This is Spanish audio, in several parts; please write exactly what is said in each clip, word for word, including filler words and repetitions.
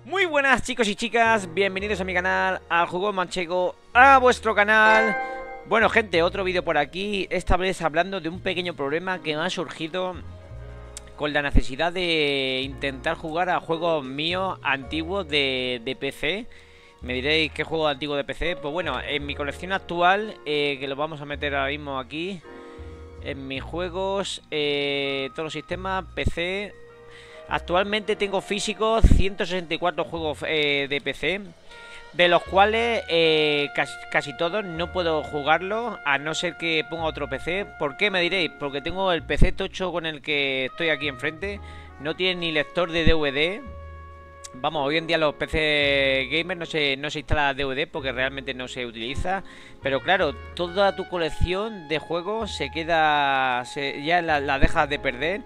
Muy buenas chicos y chicas, bienvenidos a mi canal, al Jugón Manchego, a vuestro canal. Bueno gente, otro vídeo por aquí, esta vez hablando de un pequeño problema que me ha surgido con la necesidad de intentar jugar a juegos míos antiguos de, de P C. Me diréis, ¿qué juego antiguo de P C? Pues bueno, en mi colección actual, eh, que lo vamos a meter ahora mismo aquí, en mis juegos, eh, todos los sistemas, P C. Actualmente tengo físicos ciento sesenta y cuatro juegos eh, de P C, de los cuales eh, casi, casi todos no puedo jugarlos, a no ser que ponga otro P C. ¿Por qué me diréis? Porque tengo el P C tocho con el que estoy aquí enfrente, no tiene ni lector de D V D. Vamos, hoy en día los P C gamers no se, no se instala D V D porque realmente no se utiliza. Pero claro, toda tu colección de juegos se queda, se, ya la, la dejas de perder.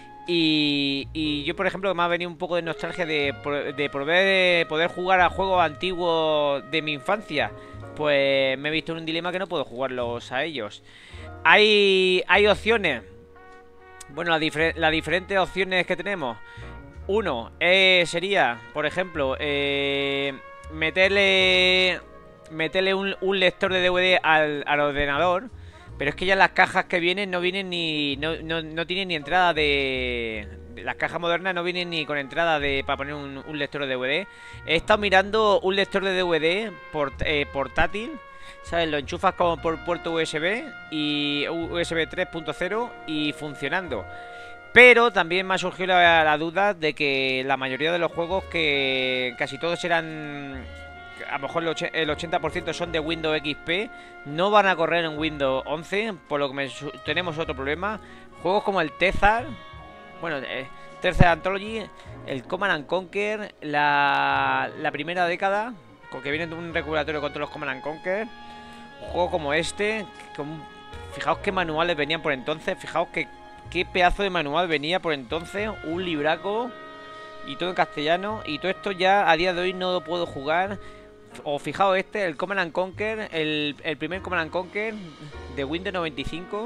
Y, y yo, por ejemplo, me ha venido un poco de nostalgia de, de poder, poder jugar a juegos antiguos de mi infancia. Pues me he visto en un dilema que no puedo jugarlos a ellos. Hay, hay opciones. Bueno, las difer la diferentes opciones que tenemos. Uno eh, sería, por ejemplo, eh, meterle, meterle un, un lector de D V D al, al ordenador. Pero es que ya las cajas que vienen no vienen ni. No, no, no tienen ni entrada de. Las cajas modernas no vienen ni con entrada de para poner un, un lector de D V D. He estado mirando un lector de D V D port, eh, portátil. ¿Sabes? Lo enchufas como por puerto U S B y U S B tres punto cero y funcionando. Pero también me ha surgido la, la duda de que la mayoría de los juegos, que casi todos eran, a lo mejor el ochenta por ciento son de Windows X P, no van a correr en Windows once, por lo que me, tenemos otro problema. Juegos como el Tezar, bueno, eh, Tezar Anthology, el Command and Conquer, la, la primera década, con que viene de un recuperatorio con todos los Command and Conquer. Un juego como este, con, fijaos qué manuales venían por entonces, fijaos que qué pedazo de manual venía por entonces, un libraco y todo en castellano. Y todo esto ya a día de hoy no lo puedo jugar. O fijaos este, el Command and Conquer, el, el primer Command and Conquer de Windows noventa y cinco.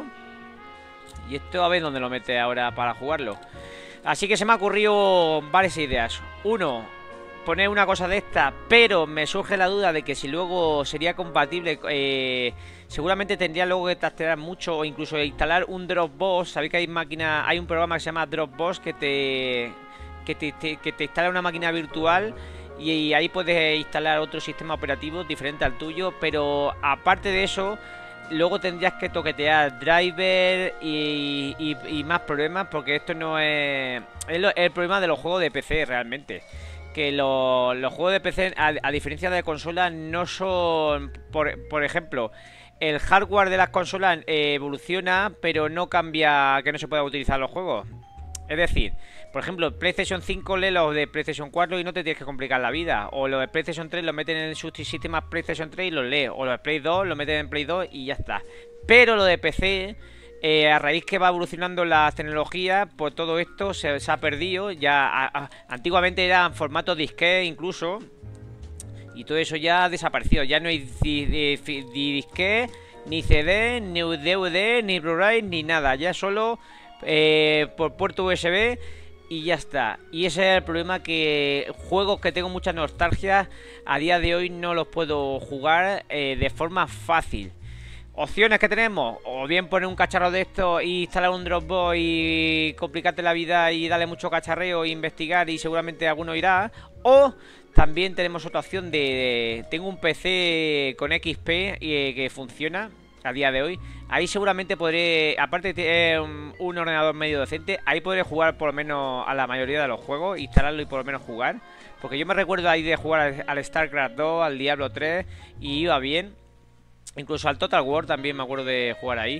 Y esto a ver dónde lo mete ahora para jugarlo. Así que se me ha ocurrido varias ideas. Uno, poner una cosa de esta, pero me surge la duda de que si luego sería compatible, eh, seguramente tendría luego que trastear mucho o incluso instalar un Dropbox. Sabéis que hay máquina, hay un programa que se llama Dropbox que te, que te, te, que te instala una máquina virtual. Y ahí puedes instalar otro sistema operativo diferente al tuyo. Pero aparte de eso, luego tendrías que toquetear driver y, y, y más problemas. Porque esto no es... Es lo, el problema de los juegos de P C realmente. Que lo, los juegos de P C, a, a diferencia de consolas, no son... Por, por ejemplo, el hardware de las consolas eh, evoluciona, pero no cambia que no se pueda utilizar los juegos. Es decir, por ejemplo, PlayStation cinco lee los de PlayStation cuatro y no te tienes que complicar la vida. O los de PlayStation tres los meten en sus sistemas PlayStation tres y los lee. O los de Play dos los meten en Play dos y ya está. Pero lo de P C, eh, a raíz que va evolucionando las tecnologías, pues todo esto se, se ha perdido. Ya a, a, antiguamente eran formatos disquete incluso. Y todo eso ya ha desaparecido. Ya no hay disquete, ni C D, ni D V D, ni Blu-ray, ni nada. Ya solo... Eh, por puerto U S B y ya está. Y ese es el problema, que juegos que tengo mucha nostalgia a día de hoy no los puedo jugar eh, de forma fácil. Opciones que tenemos: o bien poner un cacharro de esto y instalar un Dropbox y complicarte la vida y darle mucho cacharreo e investigar y seguramente alguno irá. O también tenemos otra opción de, de tengo un P C con X P y, que funciona a día de hoy. Ahí seguramente podré, aparte de tener un, un ordenador medio decente, ahí podré jugar por lo menos a la mayoría de los juegos, instalarlo y por lo menos jugar. Porque yo me recuerdo ahí de jugar al, al StarCraft dos, al Diablo tres y iba bien. Incluso al Total War también me acuerdo de jugar ahí.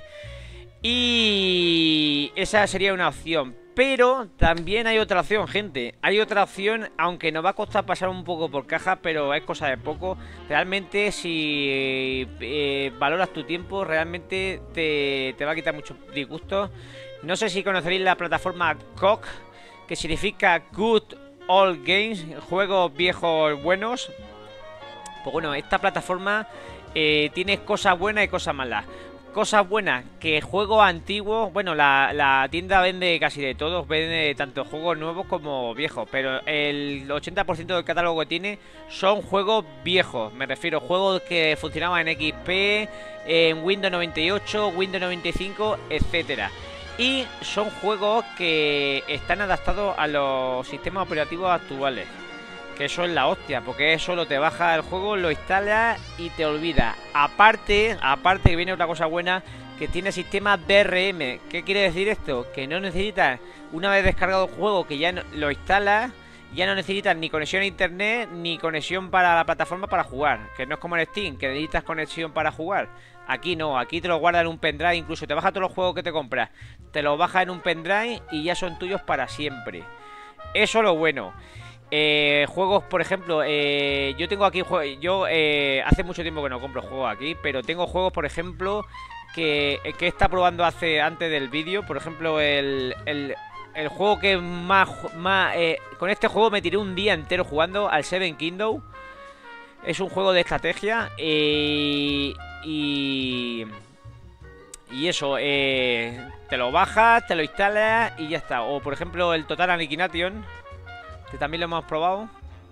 Y esa sería una opción. Pero también hay otra opción, gente. Hay otra opción, aunque nos va a costar pasar un poco por caja, pero es cosa de poco. Realmente, si eh, valoras tu tiempo, realmente te, te va a quitar muchos disgustos. No sé si conoceréis la plataforma C O G, que significa Good Old Games, juegos viejos buenos. Pues bueno, esta plataforma eh, tiene cosas buenas y cosas malas. cosas buenas, que juegos antiguos. Bueno, la, la tienda vende casi de todos, vende tanto juegos nuevos como viejos, pero el ochenta por ciento del catálogo que tiene son juegos viejos. Me refiero a juegos que funcionaban en X P, en Windows noventa y ocho, Windows noventa y cinco, etcétera. Y son juegos que están adaptados a los sistemas operativos actuales. Que eso es la hostia, porque solo te baja el juego, lo instalas y te olvidas. Aparte, aparte que viene otra cosa buena, que tiene sistema D R M. ¿Qué quiere decir esto? Que no necesitas, una vez descargado el juego, que ya no, lo instalas, ya no necesitas ni conexión a internet, ni conexión para la plataforma para jugar. Que no es como en Steam, que necesitas conexión para jugar. Aquí no, aquí te lo guarda en un pendrive, incluso te baja todos los juegos que te compras. Te los baja en un pendrive y ya son tuyos para siempre. Eso es lo bueno. Eh, juegos, por ejemplo, eh, yo tengo aquí juegos. Yo eh, hace mucho tiempo que no compro juegos aquí, pero tengo juegos, por ejemplo, que, que he estado probando hace antes del vídeo. Por ejemplo, el, el, el juego que más, más eh, con este juego me tiré un día entero jugando al Seven Kingdoms. Es un juego de estrategia eh, y y eso, eh, te lo bajas, te lo instalas y ya está. O por ejemplo el Total Annihilation, que también lo hemos probado.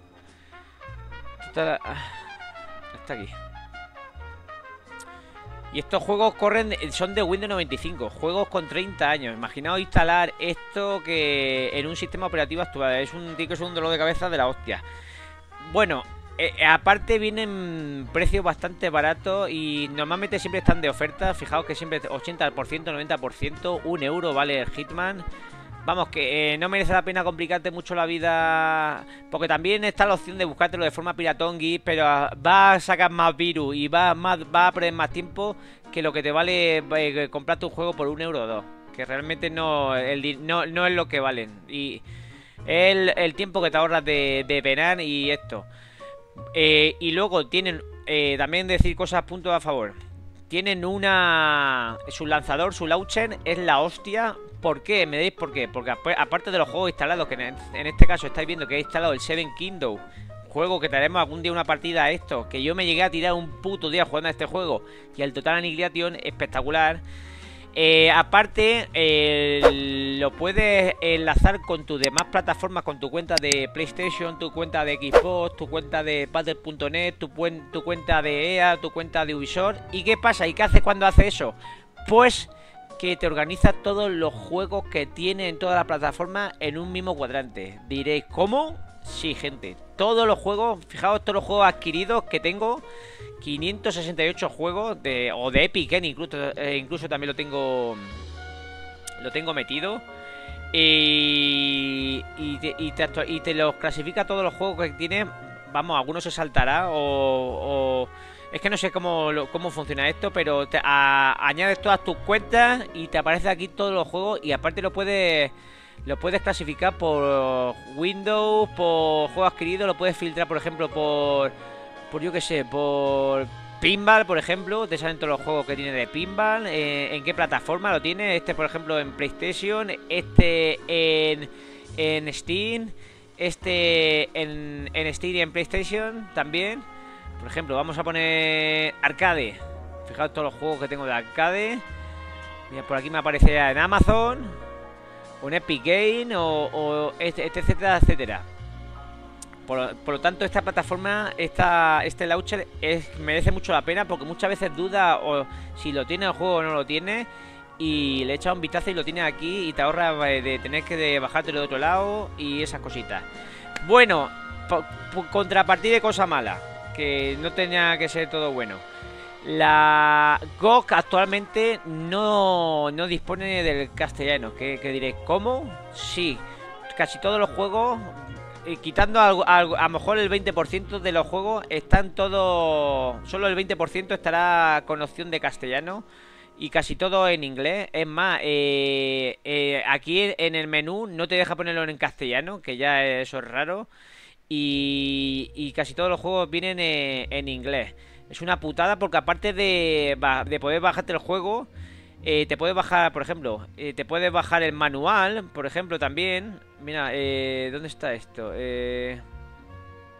Está, está aquí. Y estos juegos corren, son de Windows noventa y cinco. Juegos con treinta años. Imaginaos instalar esto que en un sistema operativo actual. Es un, tiene que ser un dolor de cabeza de la hostia. Bueno, eh, aparte vienen precios bastante baratos y normalmente siempre están de oferta. Fijaos que siempre ochenta por ciento, noventa por ciento, un euro vale el Hitman. Vamos, que eh, no merece la pena complicarte mucho la vida, porque también está la opción de buscártelo de forma piratongui, pero va a sacar más virus y va, más, va a perder más tiempo que lo que te vale eh, comprarte un juego por un euro o dos. Que realmente no, el, no, no es lo que valen. Y el, el tiempo que te ahorras de, de penar y esto. Eh, y luego tienen, eh, también decir cosas, puntos a favor. Tienen una... Su lanzador, su launcher es la hostia. ¿Por qué? ¿Me deis por qué? Porque aparte de los juegos instalados, que en este caso estáis viendo que he instalado el Seven Kingdoms, juego que traeremos algún día una partida a esto, que yo me llegué a tirar un puto día jugando a este juego, y el Total Annihilation, espectacular. Eh, aparte, eh, lo puedes enlazar con tus demás plataformas, con tu cuenta de PlayStation, tu cuenta de Xbox, tu cuenta de Battle punto net, tu, tu cuenta de E A, tu cuenta de Ubisoft. ¿Y qué pasa? ¿Y qué hace cuando hace eso? Pues que te organiza todos los juegos que tiene en toda la plataforma en un mismo cuadrante. Diréis, ¿cómo? Sí, gente, todos los juegos, fijaos todos los juegos adquiridos que tengo, quinientos sesenta y ocho juegos de, o de Epic, eh, incluso, eh, incluso también lo tengo lo tengo metido. Y, y, te, y, te, y te los clasifica todos los juegos que tiene. Vamos, algunos se saltará o... o es que no sé cómo, cómo funciona esto, pero te, a, añades todas tus cuentas y te aparece aquí todos los juegos. Y aparte lo puedes lo puedes clasificar por Windows, por juegos adquiridos. Lo puedes filtrar, por ejemplo, por, por yo que sé, por Pinball, por ejemplo. Te salen todos los juegos que tiene de Pinball. Eh, en qué plataforma lo tiene. Este, por ejemplo, en PlayStation. Este en, en Steam. Este en, en Steam y en PlayStation también. Por ejemplo, vamos a poner arcade. Fijaos todos los juegos que tengo de arcade. Mira, por aquí me aparecerá en Amazon, un Epic Game o, o este, este, etcétera, etcétera. Por, por lo tanto, esta plataforma, esta, este launcher es, merece mucho la pena, porque muchas veces duda o si lo tiene el juego o no lo tiene. Y le echas un vistazo y lo tienes aquí y te ahorras de tener que de bajártelo de otro lado y esas cositas. Bueno, por, por contrapartida de cosa mala, que no tenía que ser todo bueno. La G O G actualmente no, no dispone del castellano. Que, que diréis, ¿cómo? Sí, casi todos los juegos, eh, quitando algo, algo, a lo mejor el veinte por ciento de los juegos, están todos... Solo el veinte por ciento estará con opción de castellano. Y casi todo en inglés. Es más, eh, eh, aquí en el menú no te deja ponerlo en castellano, que ya eso es raro. Y, y casi todos los juegos vienen en, en inglés. Es una putada porque aparte de, de poder bajarte el juego, eh, te puedes bajar, por ejemplo, eh, te puedes bajar el manual, por ejemplo, también. Mira, eh, ¿dónde está esto? Eh,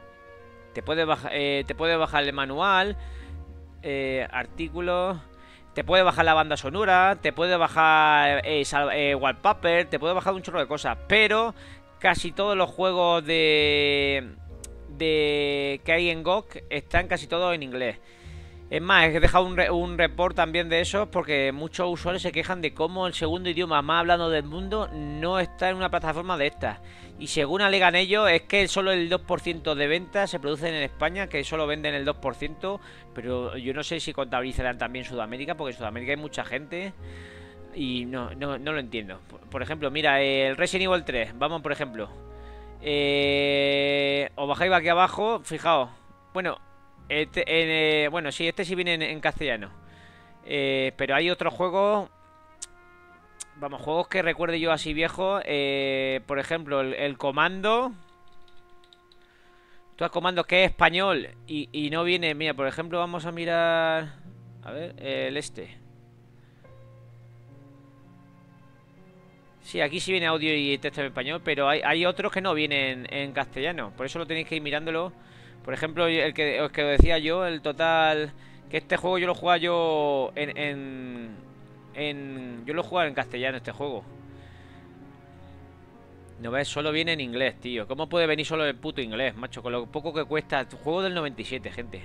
te puedes bajar, eh, te puedes bajar el manual, eh, artículos. Te puede bajar la banda sonora, te puede bajar eh, eh, wallpaper, te puede bajar un chorro de cosas. Pero casi todos los juegos de, de que hay en G O G están casi todos en inglés. Es más, he dejado un, re un report también de eso porque muchos usuarios se quejan de cómo el segundo idioma más hablado del mundo no está en una plataforma de estas. Y según alegan ellos, es que solo el dos por ciento de ventas se producen en España, que solo venden el dos por ciento. Pero yo no sé si contabilizarán también Sudamérica, porque en Sudamérica hay mucha gente y no, no, no lo entiendo. Por, por ejemplo, mira, el Resident Evil tres, vamos por ejemplo. Eh, os bajáis aquí abajo, fijaos. Bueno... Este, eh, bueno, sí, este sí viene en, en castellano. eh, Pero hay otros juegos. Vamos, juegos que recuerde yo así viejos. eh, Por ejemplo, el, el Comando. Tú has Comando que es español y, y no viene. Mira, por ejemplo, vamos a mirar. A ver, el este. Sí, aquí sí viene audio y texto en español, pero hay, hay otros que no vienen en castellano. Por eso lo tenéis que ir mirándolo. Por ejemplo, el que, el que decía yo, el Total... Que este juego yo lo jugaba yo en, en, en... Yo lo jugaba en castellano, este juego. No ves, solo viene en inglés, tío. ¿Cómo puede venir solo en puto inglés, macho? Con lo poco que cuesta. Juego del noventa y siete, gente.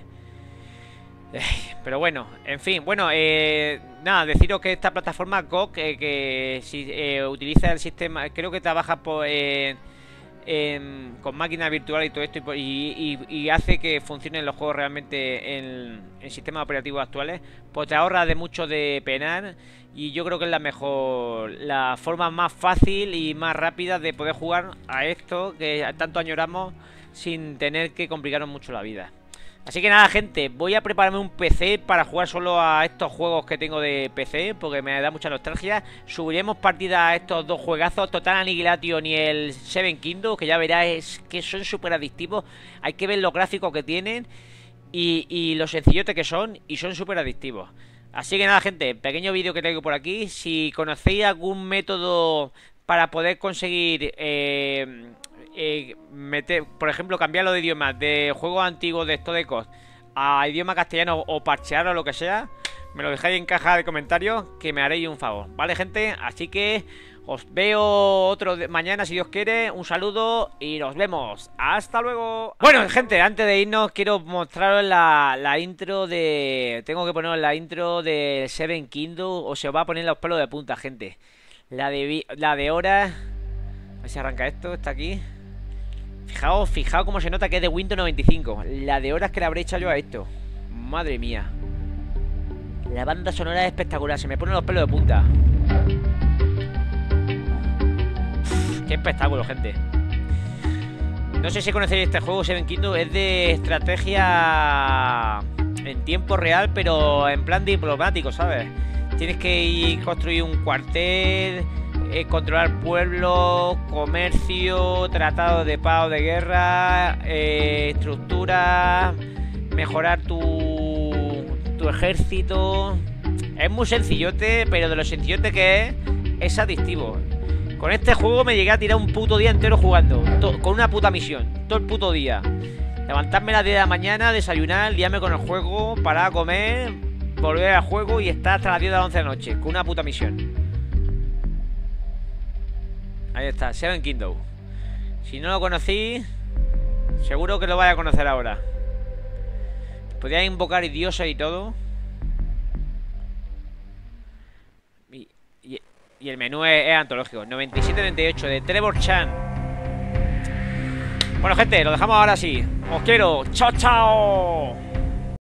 Pero bueno, en fin. Bueno, eh, nada, deciros que esta plataforma G O G, eh, que si eh, utiliza el sistema... Creo que trabaja por... Eh, Eh, con máquinas virtuales y todo esto y, y, y hace que funcionen los juegos realmente en, en sistemas operativos actuales, pues te ahorra de mucho de penar. Y yo creo que es la mejor, la forma más fácil y más rápida de poder jugar a esto que tanto añoramos sin tener que complicarnos mucho la vida. Así que nada, gente, voy a prepararme un P C para jugar solo a estos juegos que tengo de P C, porque me da mucha nostalgia. Subiremos partida a estos dos juegazos, Total Annihilation y el Seven Kingdoms, que ya verás que son súper adictivos. Hay que ver los gráficos que tienen y, y lo sencillote que son, y son súper adictivos. Así que nada, gente, pequeño vídeo que traigo por aquí. Si conocéis algún método para poder conseguir... Eh, Eh, meter, por ejemplo, cambiarlo de idioma de juegos antiguos de esto de C O D a idioma castellano o parchearlo o lo que sea, me lo dejáis en caja de comentarios que me haréis un favor, ¿vale, gente? Así que os veo otro de mañana si Dios quiere. Un saludo y nos vemos. Hasta luego. Bueno, gente, antes de irnos quiero mostraros la, la intro de... Tengo que poner la intro de Seven Kingdoms o se os va a poner los pelos de punta, gente. La de, la de horas. A ver si arranca esto, está aquí. Fijaos, fijaos cómo se nota que es de Windows noventa y cinco. La de horas que le habré echado yo a esto. Madre mía. La banda sonora es espectacular. Se me ponen los pelos de punta. Uf, qué espectáculo, gente. No sé si conocéis este juego, Seven Kingdoms. Es de estrategia en tiempo real, pero en plan diplomático, ¿sabes? Tienes que ir construir un cuartel... Eh, controlar pueblos, comercio, tratado de paz o de guerra, eh, estructura, mejorar tu, tu ejército. Es muy sencillote, pero de lo sencillote que es, es adictivo. Con este juego me llegué a tirar un puto día entero jugando, con una puta misión, todo el puto día. Levantarme a las diez de la mañana, desayunar, liarme con el juego, parar a comer, volver al juego y estar hasta las diez de la once de la noche, con una puta misión. Ahí está, Seven Kingdoms. Si no lo conocí, seguro que lo vais a conocer ahora. Podía invocar dioses y todo. Y, y, y el menú es, es antológico. noventa y siete noventa y ocho de Trevor Chan. Bueno, gente, lo dejamos ahora sí. Os quiero. Chao, chao.